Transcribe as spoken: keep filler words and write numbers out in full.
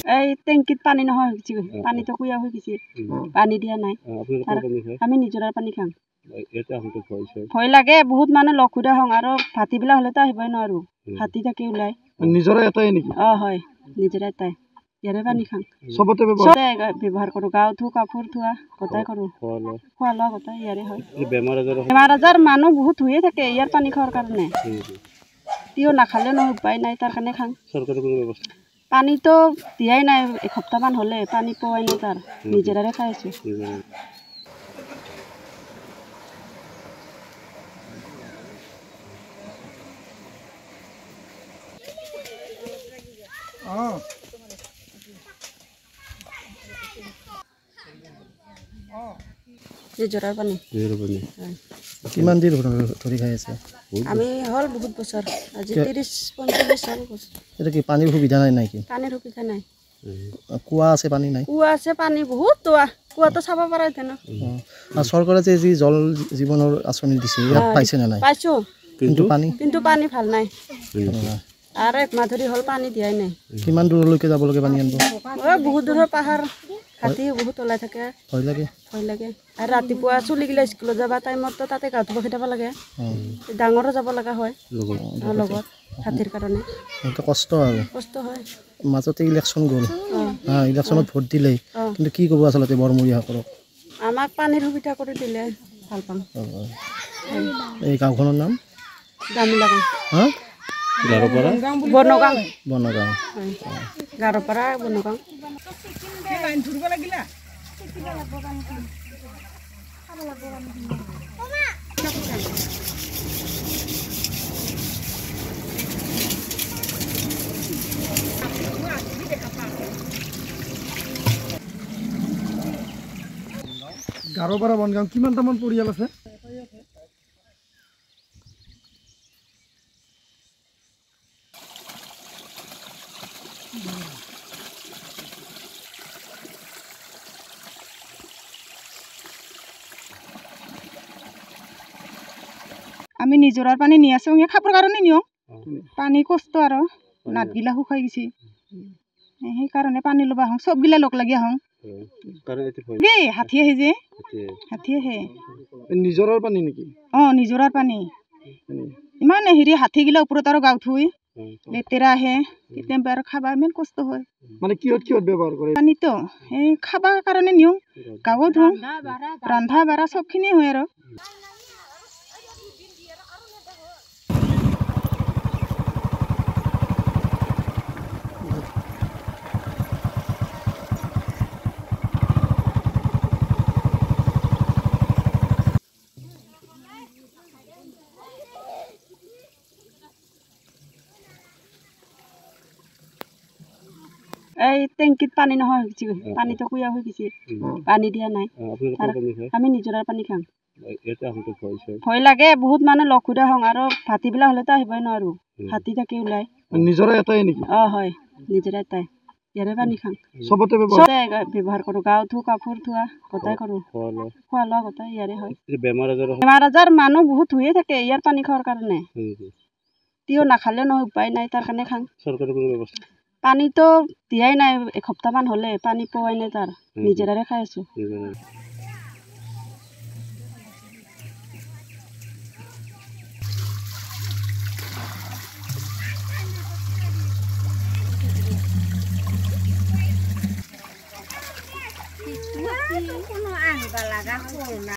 এই টেংকিত পানী নহয় হৈছে পানীটো কুয়া হৈ গৈছে পানী দিয়া নাই আমি নিজৰাৰ পানী খাম ভয় লাগে বহুত মানুহ লগ খুদা হং আৰু ভাতিবিলাক হলেতো আহিবই নোৱাৰো হাতী থাকি ওলাই নিজৰা এটাই নেকি অ হয় নিজৰা এটাই ইয়াৰে পানী খাম সবতে ব্যৱহাৰ কৰো গাঁও ধু কাপোৰ ধোৱা গোটাই কৰো খোৱা লোৱা গোটাই ইয়াৰে হয় বেমাৰ আজাৰ মানুহ বহুত হৈয়ে থাকে ইয়াৰ পানী খোৱাৰ কাৰণে তিও নাখালে নহয় উপায় নাই তাৰ কাৰণে খাং পানীটো দিয়াই নাই এসপ্তাহমান হলে পানী পোৱাই নাই তাৰ নিজেৰাৰে খাই আছো অ নিজৰাৰ পানী কিমান দিন ধৰি খাই আছে আমি হল বহুত বছৰ আজি ত্ৰিশ পঞ্চল্লিশ সাল এটা কি পানীৰ সুবিধা নাই নাকি পানীৰ সুবিধা নাই কুয়া আছে পানী নাই কুয়া আছে পানী বহুত তোয়া কুয়াটো চাব পাৰা তেন আৰু চৰকাৰে যে যি জল জীৱনৰ আঁচনি দিছে ইয়াত পাইছে না নাই পাইছো কিন্তু পানী কিন্তু পানী ভাল নাই আৰু এক মাহ ধৰি হল পানী দিয়াই নাই কিমান দূৰলৈকে যাব লাগে পানী আনিব বহুত দূৰৰ পাহাৰ হাতী বহুত ওলাই থাকে ভয় লাগে ভয় লাগে আৰু ৰাতিপুৱা চলি গিলা স্কুলত যাবা টাইমতো তাতে গা ধুব খেদাব লাগে ডাঙৰো যাব লগা হয় লগত হাতীৰ কাৰণে কষ্ট আৰু কষ্ট হয় মাজতে ইলেকশ্যন গ'ল হা ইলেকশ্যনত ভোট দিলে কিন্তু কি ক'ব আচলতে বৰমূৰীয়াসকলক আমাক পানীৰ সুবিধা কৰি দিলে ভাল পাম এই গাঁওখনৰ নাম দামিলা হা গাৰোপাৰা বনগাঁও বনগাঁও গাৰোপাৰা বনগাঁও গাৰোপাৰা বনগাঁও কিমানটামান পৰিয়াল আছে আমি নিজৰাৰ পানী নি আছো খাবৰ কাৰণে নিও পানী কষ্ট আৰু নাটগিলা শুকাই গৈছে সেইকাৰণে পানী ল'ব আহোঁ চবগিলা লগ লাগি আহোঁ দেই হাতী আহে যে হাতী আহে নিজৰাৰ পানী নেকি অ নিজৰাৰ পানী ইমান হেৰি হাতীগিলা ওপৰত আৰু গাঁও থৈ লেতেৰা আহে কেতিয়াবা আৰু খাবা ইমান কষ্ট হয় মানে কিহত কিহত ব্যৱহাৰ কৰে পানীতো এই খাবৰ কাৰণে নিওঁ গাঁৱত ধোওঁ ৰন্ধা বাঢ়া চবখিনি হয় আৰু এই টেংকিত পানী নহয় হৈছে পানীটো কুয়া হৈ গৈছে পানী দিয়া নাই আমি নিজৰাৰ পানী খাম ভয় লাগে বহুত মানুহ লগ খুদা হং আৰু ভাতিবিলাক হলেতো আহিবই নোৱাৰো হাতী থাকি ওলাই নিজৰা এটাই নেকি অ হয় নিজৰা এটাই ইয়াৰে পানী খাম সবতে ব্যৱহাৰ কৰো গাঁও ধু কাপোৰ ধোৱা গোটাই কৰো খোৱা লোৱা গোটাই ইয়াৰে হয় বেমাৰ আজাৰ মানুহ বহুত হৈয়ে থাকে ইয়াৰ পানী খোৱাৰ কাৰণে তিও নাখালে নহয় উপায় নাই তাৰ কাৰণে খাং পানীটো দিয়াই নাই এসপ্তাহমান হলে পানী পোৱাই নাই তাৰ নিজেৰাৰে খাই আছো কোনো আহিব লগা হৈছে না